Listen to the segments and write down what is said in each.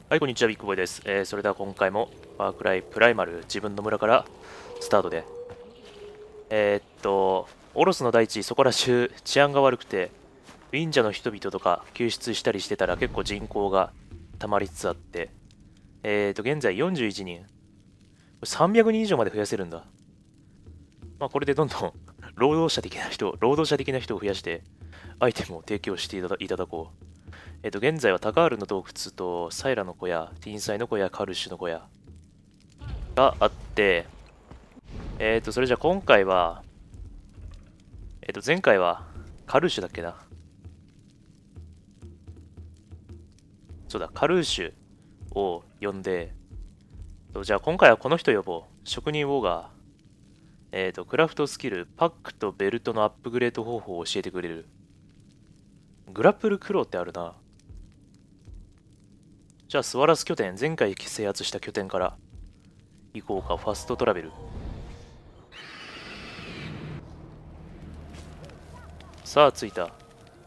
はい、こんにちは、ビッグボーイです。それでは今回も、ファークライプライマル自分の村からスタートで。オロスの大地、そこら中治安が悪くて、ウィンジャの人々とか救出したりしてたら結構人口が溜まりつつあって、現在41人。300人以上まで増やせるんだ。まあ、これでどんどん労働者的な人を増やして、アイテムを提供していただこう。現在はタカールの洞窟とサイラの小屋、ティンサイの小屋、カルシュの小屋があって、それじゃ今回は、前回はカルシュだっけな。そうだ、カルシュを呼んで、じゃあ今回はこの人呼ぼう。職人ウォーガー。クラフトスキル、パックとベルトのアップグレード方法を教えてくれる。グラップルクローってあるな。じゃあスワラス拠点、前回制圧した拠点から行こうか。ファストトラベル。さあ着いた。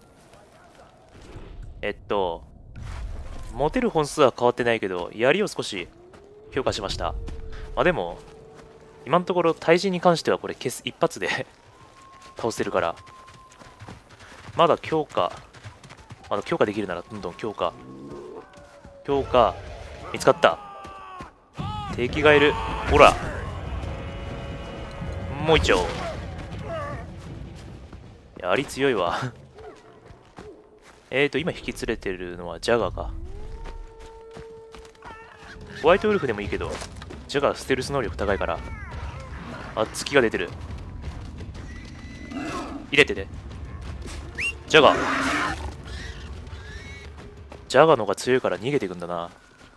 持てる本数は変わってないけど、槍を少し強化しました。まあでも、今のところ対人に関してはこれ一発で倒せるから、まだ強化できるならどんどん強化。見つかった。敵がいる。ほら。もう一丁。槍強いわ。今引き連れてるのはジャガーか。ホワイトウルフでもいいけど、ジャガーステルス能力高いから。あ、月が出てる。入れてて。ジャガーの方が強いから逃げていくんだな。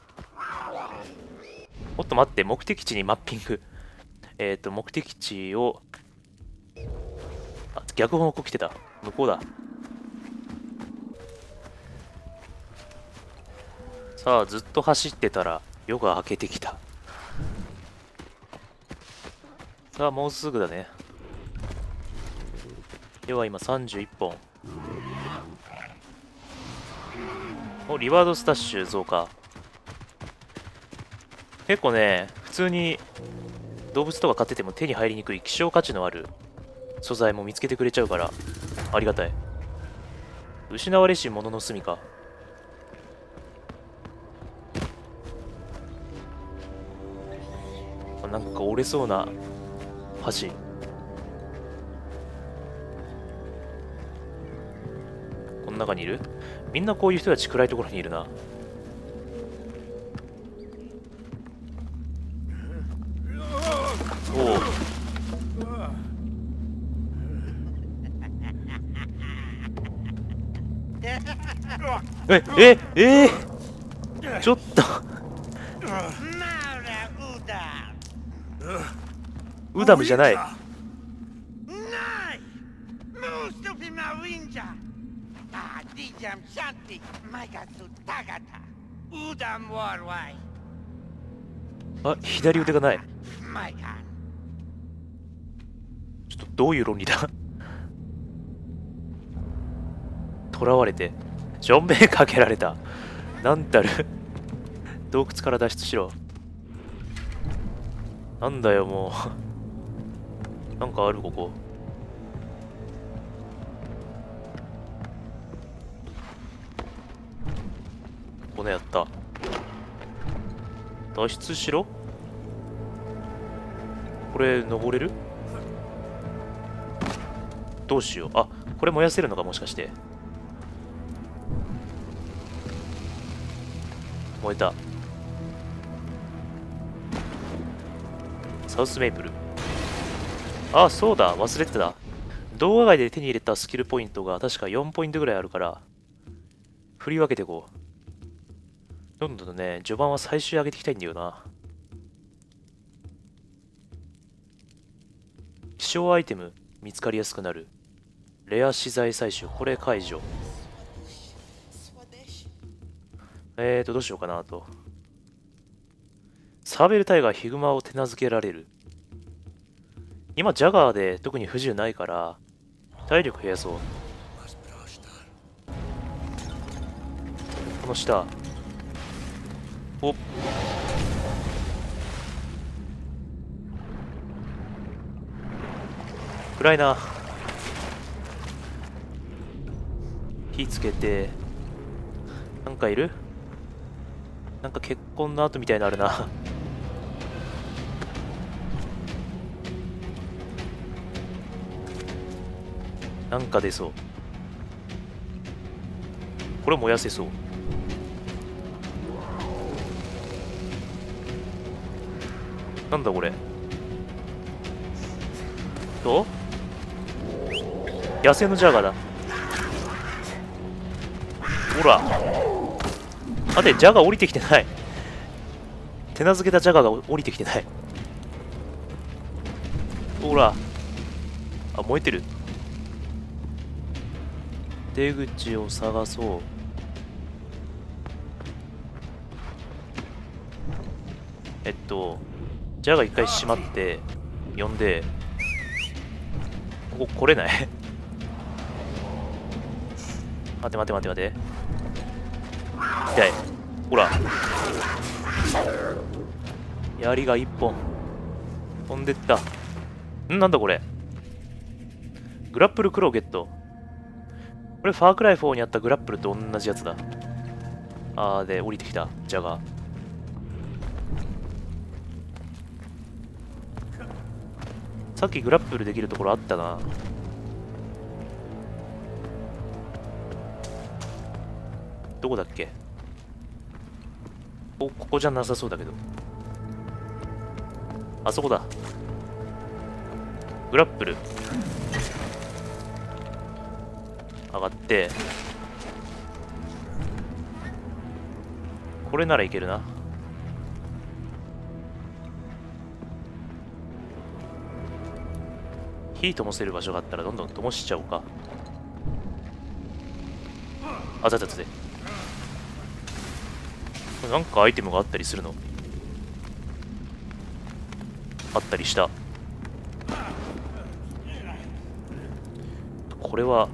おっと待って、目的地にマッピング。目的地を、あ、逆方向来てた。向こうだ。さあ、ずっと走ってたら夜が明けてきた。さあ、もうすぐだね。では今31本。お、リワードスタッシュ増加。結構ね、普通に動物とか飼ってても手に入りにくい希少価値のある素材も見つけてくれちゃうから、ありがたい。失われし者の住みか。なんか折れそうな橋。この中にいる？みんなこういう人たち暗いところにいるな。おお。ちょっとウダムじゃない。あ、左腕がない。ちょっとどういう論理だ。囚われて正面かけられた。なんたる。洞窟から脱出しろ。なんだよもう。なんかあるここ。骨やった。脱出しろ。これ登れる？どうしよう。あ、これ燃やせるのかもしかして。燃えた。サウスメイプル。あ、そうだ、忘れてた。動画外で手に入れたスキルポイントが確か4ポイントぐらいあるから、振り分けていこう。どんどんね、序盤は最終上げていきたいんだよな。希少アイテム見つかりやすくなる。レア資材採取、これ解除。どうしようかなと。サーベルタイガーヒグマを手なずけられる。今ジャガーで特に不自由ないから体力増やそう。この下お、暗いな。火つけて。なんかいる？なんか結婚の後みたいなのあるな。なんか出そう。これ燃やせそう。なんだこれ。野生のジャガーだ。ほら。待て、ジャガー降りてきてない。手なずけたジャガーが降りてきてない。ほら。あ、燃えてる。出口を探そう。ジャガー一回閉まって呼んで、ここ来れない？待て待て待て待て。痛い。ほら。槍が一本飛んでった。なんだこれ。グラップルクローゲット。これファークライ4にあったグラップルと同じやつだ。で降りてきたジャガー。さっきグラップルできるところあったな。どこだっけ？ここじゃなさそうだけど。あそこだ。グラップル。上がって。これならいけるな。火灯せる場所があったらどんどん灯しちゃおうか。あざざざで。なんかアイテムがあったりするの？あったりした。これは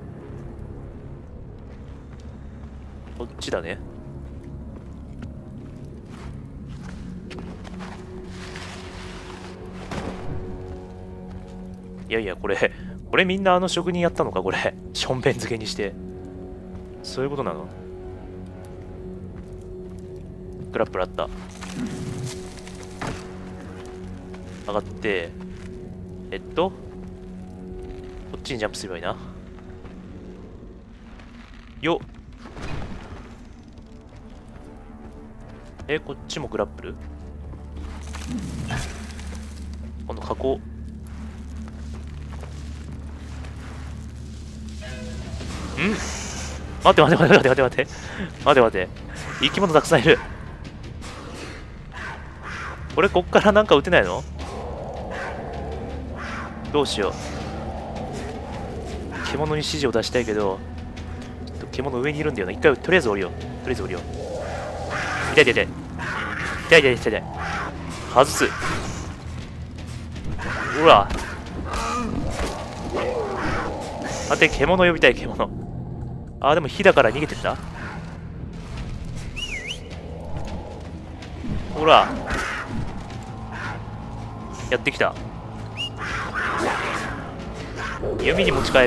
こっちだね。いやいや、これみんなあの職人やったのか？これしょんべん漬けにして。そういうことなの？グラップルあった。上がって、こっちにジャンプすればいいな。よっ。こっちもグラップル？今度加工。待って待って待って待って待って待って待って待って。生き物たくさんいる。これこっからなんか撃てないの？どうしよう。獣に指示を出したいけど、ちょっと獣上にいるんだよな。一回とりあえず降りよう。とりあえず降りよう。痛い痛い痛い。痛い痛い痛い痛い。外す。ほら。待て、獣呼びたい、獣。でも火だから逃げてんだ。ほら。やってきた。弓に持ち帰る。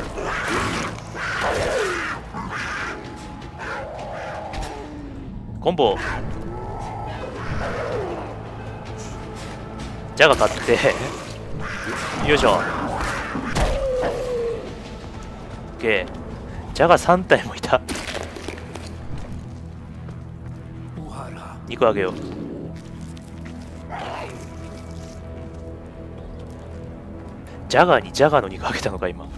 コンボ。ジャガ買ってよいしょ。 OK。 ジャガ3体もいた。肉あげよう。ジャガーにジャガーの肉あげたのか今。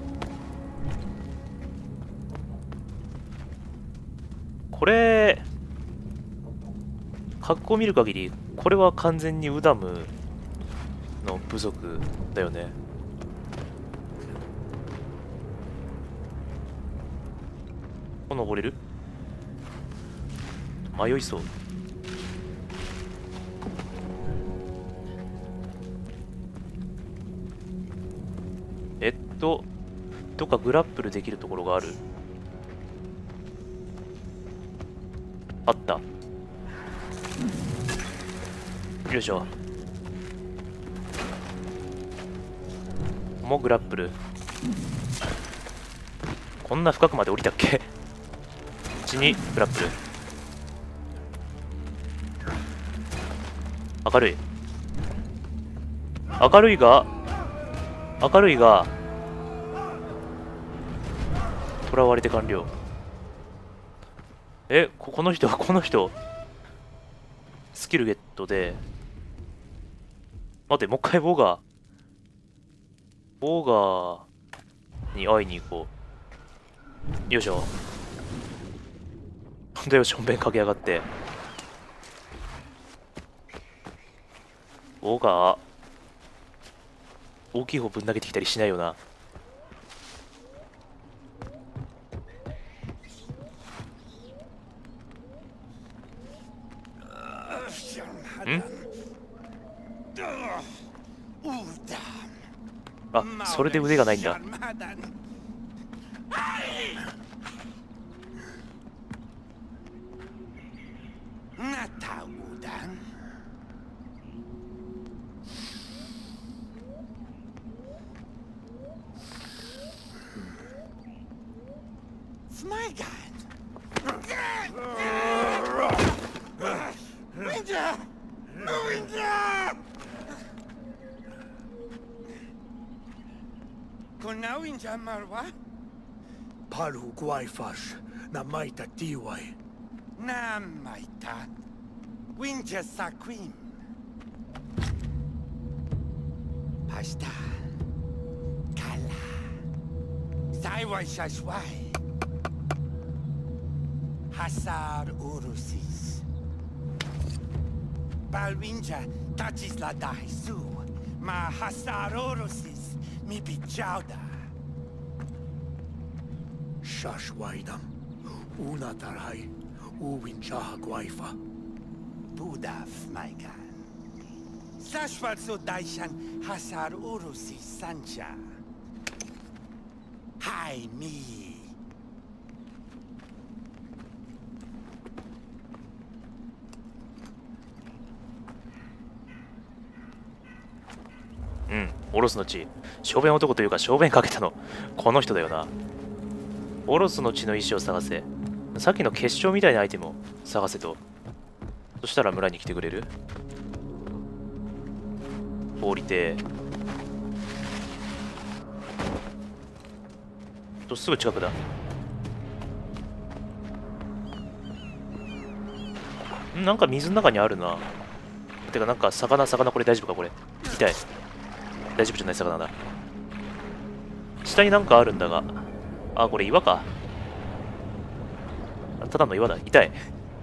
これ格好を見る限りこれは完全にウダムの部族だよね。ここ登れる？迷いそう。どっかグラップルできるところがある？あった。 よいしょ。もうグラップル。こんな深くまで降りたっけ。1にグラップル。明るい。明るいが囚われて完了。この人スキルゲットで、待って、もう一回ボガーに会いに行こう。よいしょ。ほんとよ、しょんべんかけやがって。ボガー大きい方ぶん投げてきたりしないよな。あ、それで腕がないんだ。 Marwa? Palu Guayfash, Namaita Tiwai. Namaita. Winja Saquim. Pasta. Kala. Saiwai Shashwai. Hasar Urusis. Balwinja touches la Daisu. Ma Hasar Urusis. Mi Bichauda. Shashwaidam, Unatarai, Uwinchaha Guayfa. Budaf, my god. Sashwatsu Daishan Hasar Urusi Sancha. Hi, me. うん、オロスの血。小便男というか小便かけたのこの人だよな。オロスの血の石を探せ。さっきの結晶みたいなアイテムを探せと。そしたら村に来てくれる？降りて。すぐ近くだ。なんか水の中にあるな。てかなんか魚これ大丈夫かこれ。痛い。大丈夫じゃない魚だ。下になんかあるんだが。あ、これ岩か。ただの岩だ。痛い。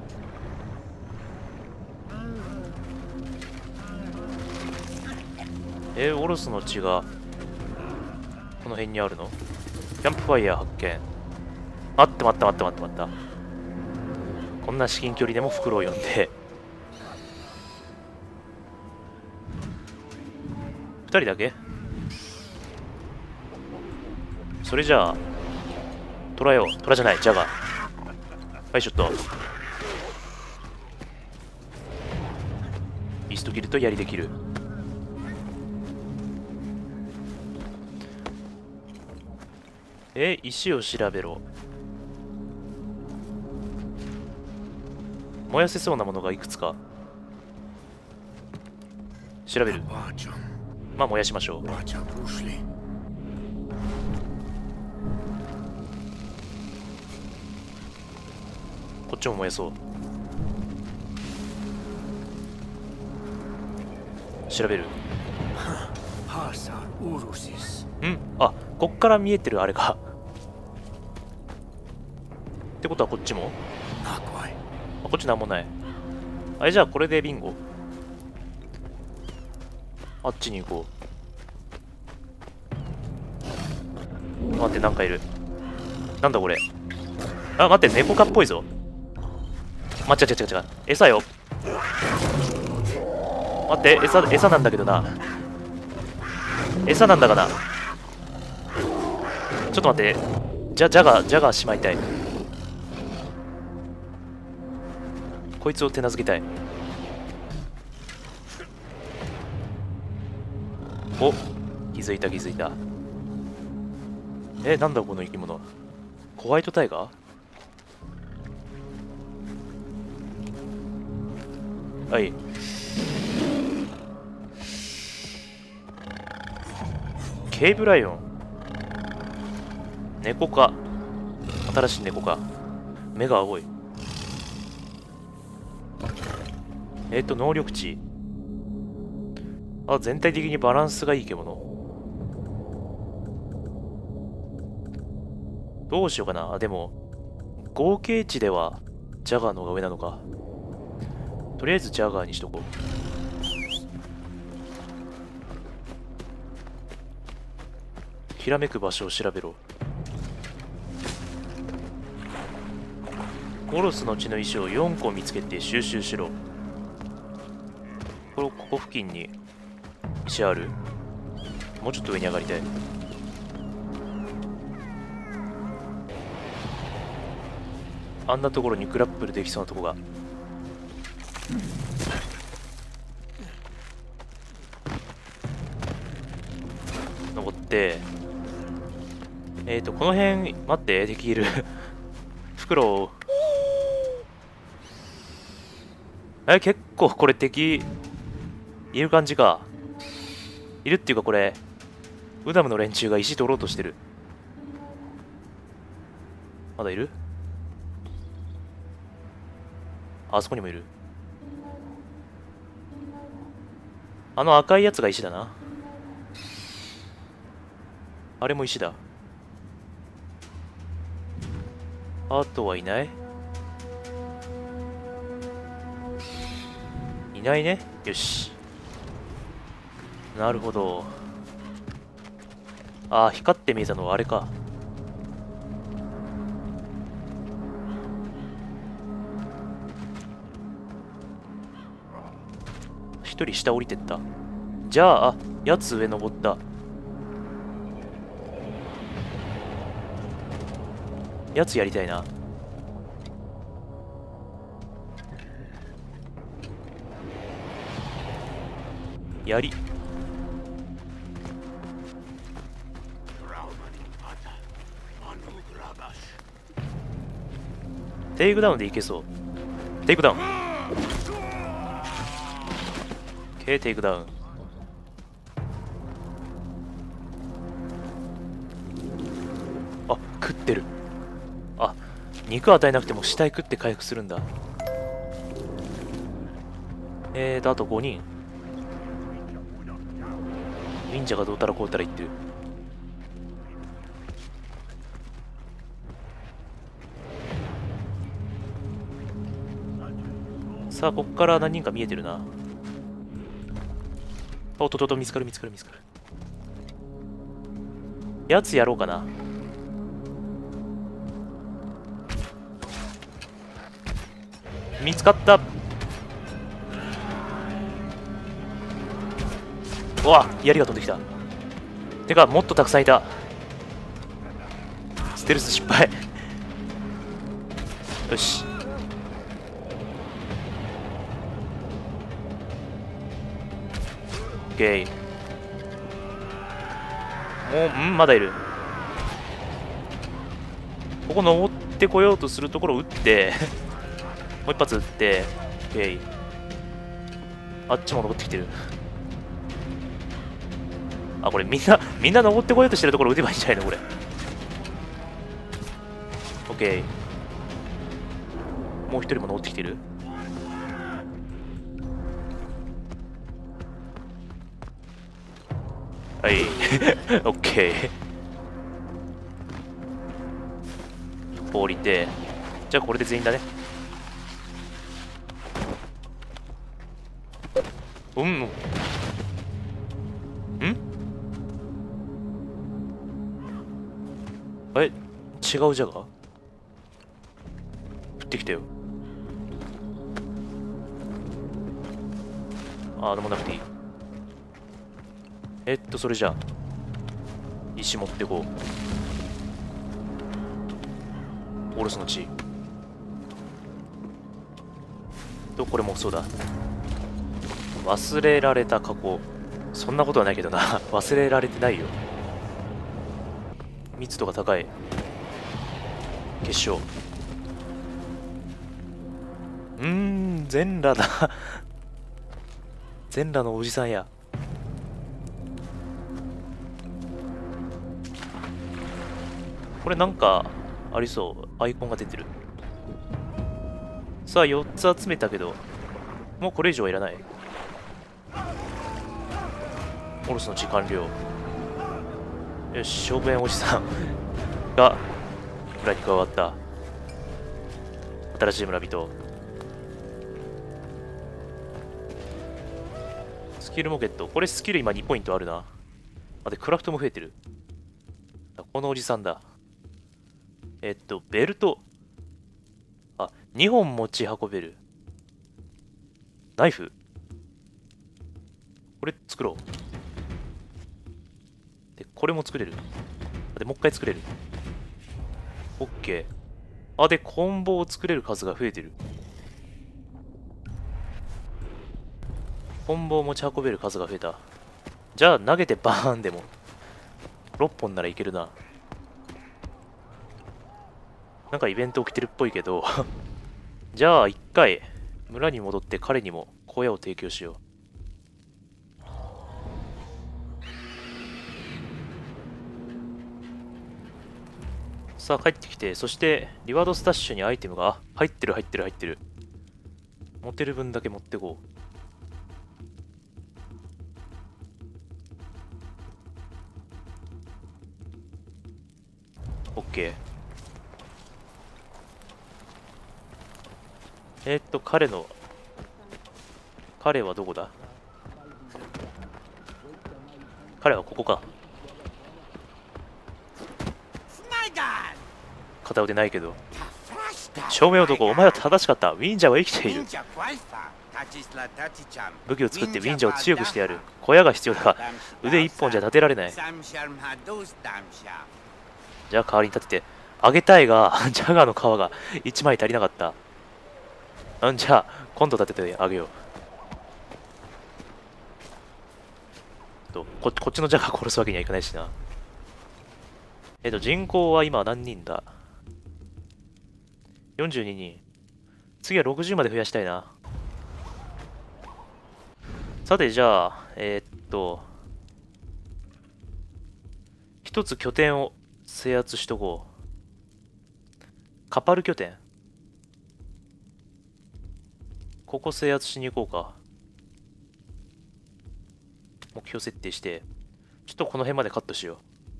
オロスの血がこの辺にあるの？キャンプファイヤー発見。待った。こんな至近距離でも袋を呼んで。2人だけ？それじゃあトラじゃない、ジャガー。はい、ちょっとイーストキルと槍できる。石を調べろ。燃やせそうなものがいくつか調べる。まあ燃やしましょう。こっちも燃やそう。調べる。あ、こっから見えてるあれか。ってことはこっちも？こっちなんもない。じゃあこれでビンゴ。あっちに行こう。待って、なんかいる。なんだこれ。あ、待って、猫科っぽいぞ。違う。餌よ。待って、餌なんだけどな。餌なんだかな。ちょっと待って。ジャガーしまいたい。こいつを手なずけたい。 お、気づいた気づいた。なんだこの生き物。ホワイトタイガー。はい。ケーブライオン。猫か。新しい猫か。目が青い。能力値。あ、全体的にバランスがいい獣。どうしようかな。あ、でも、合計値では、ジャガーの方が上なのか。とりあえずジャガーにしとこう。ひらめく場所を調べろ。オロスの血の石を4個見つけて収集しろ。ここ付近に石ある？もうちょっと上に上がりたい。あんなところにグラップルできそうなとこが。登って、この辺、待って、敵いる。フクロウ。結構これ敵、いる感じか。いるっていうかこれ、ウダムの連中が石取ろうとしてる。まだいる？あそこにもいる。あの赤いやつが石だな。あれも石だ。あとはいない？いないね。よし。なるほど。ああ、光って見えたのはあれか。一人下降りてった。じゃあ、やつ上登った。やつやりたいな。槍。テイクダウンでいけそう。テイクダウン。テイクダウン。あ、食ってる。あ、肉与えなくても死体食って回復するんだ。あと5人。忍者がどうたらこうたら言ってる。さあ、こっから何人か見えてるな。おっとっと、見つかる見つかる見つかる。やつやろうかな。見つかった。うわ、槍が飛んできた。てか、もっとたくさんいた。ステルス失敗。よし。オッケー。もう、まだいる。ここ登ってこようとするところを撃って、もう一発撃って、オッケー。あっちも登ってきてる。あ、これみんな登ってこようとしてるところ撃てばいいんじゃないのこれ。オッケー。もう一人も登ってきてる。はい。オッケー。降りて。じゃあこれで全員だね。うん。ん？違うジャガー？降ってきたよ。あ、でもなくていい。それじゃあ石持ってこう。オロスの血と、これもそうだ。忘れられた過去。 そんなことはないけどな。忘れられてないよ。密度が高い決勝。全裸だ。全裸のおじさんや。これなんかありそう。アイコンが出てる。さあ4つ集めたけど、もうこれ以上はいらない。オロスの時間量。よし、勝負園おじさんが村に加わった。新しい村人。スキルもゲット。これスキル今2ポイントあるな。あ、で、クラフトも増えてる。このおじさんだ。ベルト。あ、2本持ち運べる。ナイフ。これ作ろう。で、これも作れる。で、もう一回作れる。オッケー。あ、で、コンボを作れる数が増えてる。コンボを持ち運べる数が増えた。じゃあ、投げてバーンでも。6本ならいけるな。なんかイベント起きてるっぽいけど。じゃあ、一回、村に戻って彼にも小屋を提供しよう。さあ帰ってきて、そしてリワードスタッシュにアイテムが入ってる。持てる分だけ持ってこう。オッケー。彼はどこだ？彼はここか。片腕ないけど。証明男、お前は正しかった。ウィンジャーは生きている。武器を作ってウィンジャーを強くしてやる。小屋が必要だが、腕一本じゃ立てられない。じゃあ代わりに立てて。あげたいが、ジャガーの皮が1枚足りなかった。じゃあ、今度立ててあげよう。こっちのジャガー殺すわけにはいかないしな。人口は今何人だ？ 42 人。次は60まで増やしたいな。さて、じゃあ、一つ拠点を制圧しとこう。カパル拠点。ここ制圧しに行こうか。目標設定して、ちょっとこの辺までカットしよう。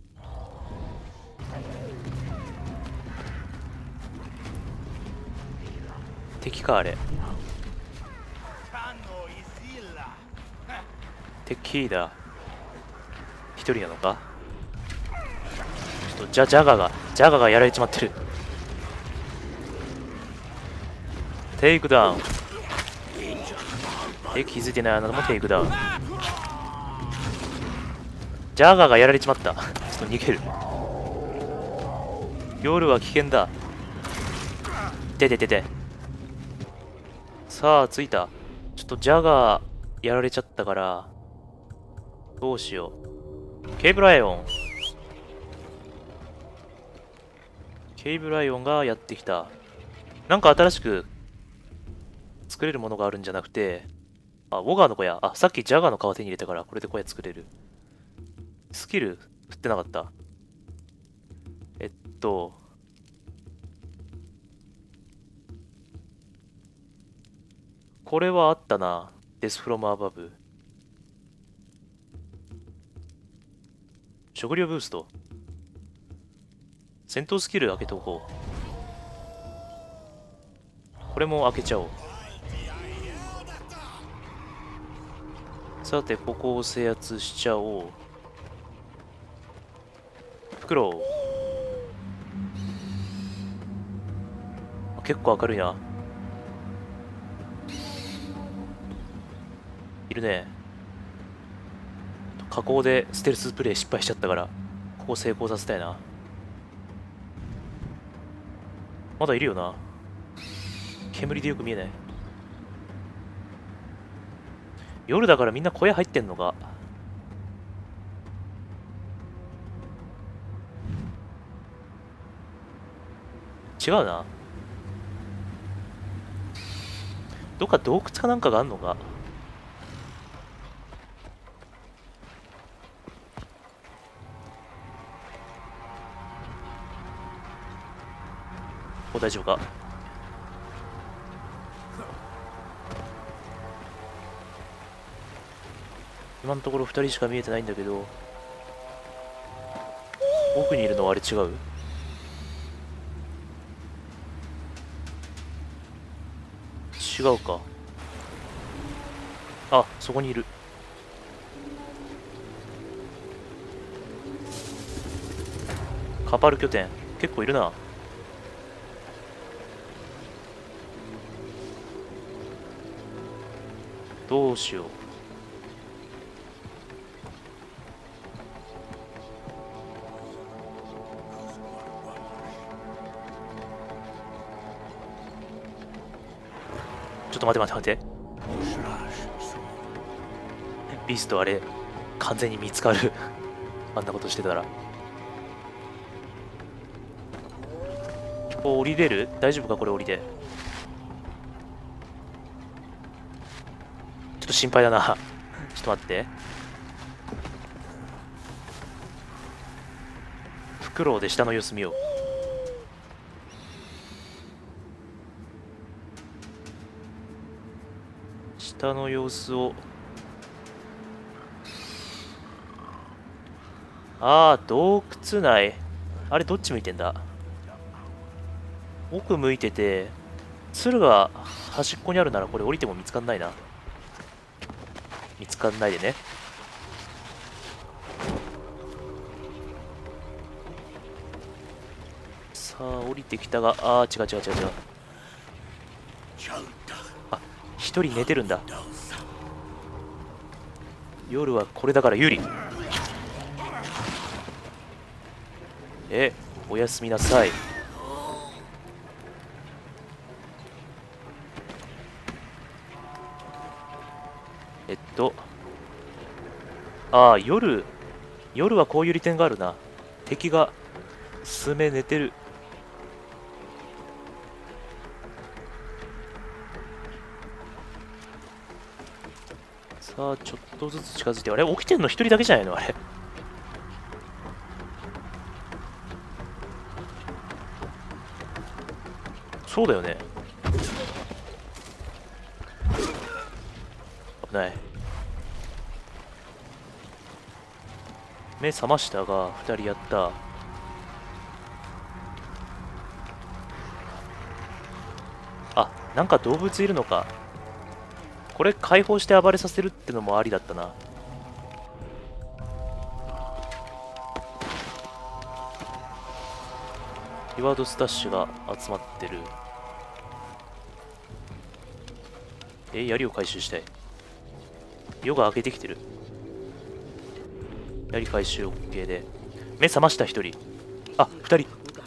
敵かあれ。敵だ。一人なのか。ちょっとジャガーがやられちまってる。テイクダウン。気づいてないあなたもテイクダウン。ジャガーがやられちまった。ちょっと逃げる。夜は危険だ。て。さあ、着いた。ちょっとジャガーやられちゃったから、どうしよう。ケーブライオン。ケーブライオンがやってきた。なんか新しく作れるものがあるんじゃなくて、あ、ウォガーの小屋。あ、さっきジャガーの皮手に入れたから、これで小屋作れる。スキル振ってなかった。これはあったな。デスフロムアバブ。食料ブースト。戦闘スキル開けておこう。これも開けちゃおう。さて、ここを制圧しちゃおう。袋。結構明るいな。いるね。加工でステルスプレイ失敗しちゃったから、ここ成功させたいな。まだいるよな。煙でよく見えない。夜だからみんな小屋入ってんのか。 違うな。どっか洞窟かなんかがあんのか。大丈夫か。今のところ2人しか見えてないんだけど、奥にいるのはあれ違う？違うか。あ、そこにいる。カパル拠点結構いるな。どうしよう。ちょっと待って待って待って。ビーストあれ完全に見つかるあんなことしてたら。こう降りれる？大丈夫かこれ降りて。ちょっと心配だなちょっと待って。フクロウで下の様子見よう。下の様子を。ああ、洞窟内。あれどっち向いてんだ？奥向いてて、鶴が端っこにあるならこれ降りても見つかんないな。見つかんないでね。さあ降りてきたが、ああ違う違う違う違う。あ、一人寝てるんだ。夜はこれだから有利。おやすみなさい。ああ、夜はこういう利点があるな。敵が数名寝てる。さあちょっとずつ近づいて。あれ起きてんの一人だけじゃないのあれ。そうだよね。危ない。目覚ましたが2人やった。あ、なんか動物いるのか。これ解放して暴れさせるってのもありだったな。リワードスタッシュが集まってる。槍を回収したい。夜が明けてきてる。槍回収 OK で。目覚ました1人。あ、2人。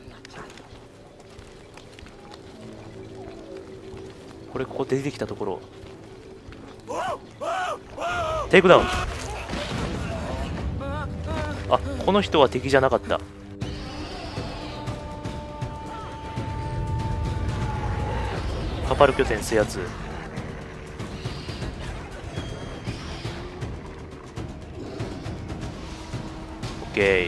これここで出てきたところ。テイクダウン。あ、この人は敵じゃなかった。カパル拠点制圧。OK。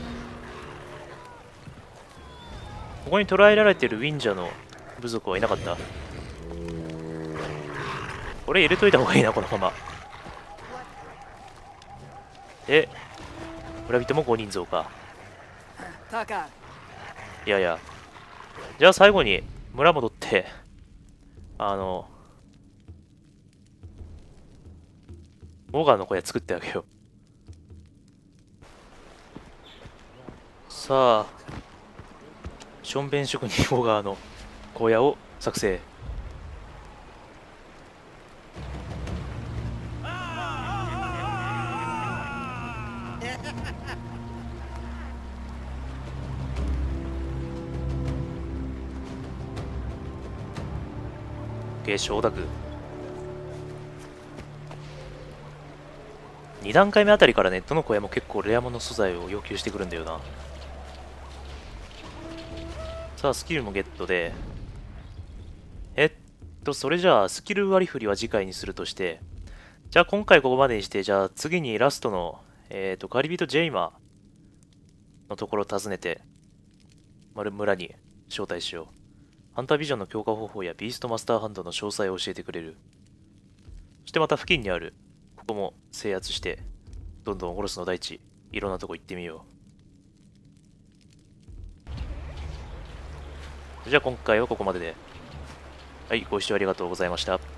ここに捕らえられているウィンジャの部族はいなかった。これ入れといた方がいいなこのまま。村人も5人増か。いやいや。じゃあ最後に村戻ってモーガンの小屋作ってあげよう。さあションベン職人モーガーの小屋を作成。承諾。2段階目あたりからね、どの小屋も結構レアモノ素材を要求してくるんだよな。 さあ、スキルもゲットで、それじゃあ、スキル割り振りは次回にするとして、じゃあ今回ここまでにして、じゃあ次にラストの、カリビト・ジェイマーのところを訪ねて、村に招待しよう。ハンタービジョンの強化方法やビーストマスターハンドの詳細を教えてくれる。そしてまた付近にある、ここも制圧して、どんどんオロスの大地、いろんなとこ行ってみよう。じゃあ今回はここまでで。はい、ご視聴ありがとうございました。